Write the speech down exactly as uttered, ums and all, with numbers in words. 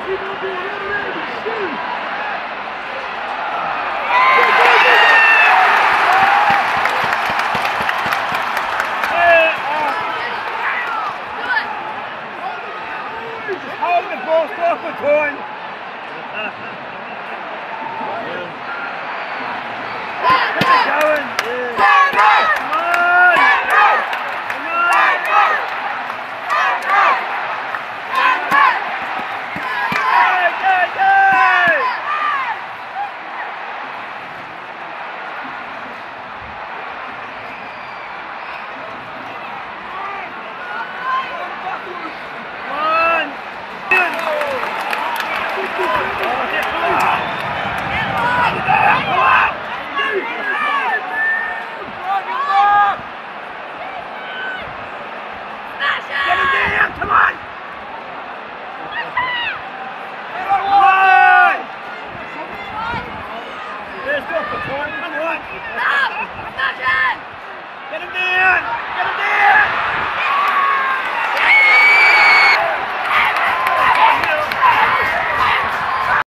Hold the ball, stop the time. Keep it going. Come on. Come on. Go, go, go. Come on! There's got the point, come on! Stop! Stop it!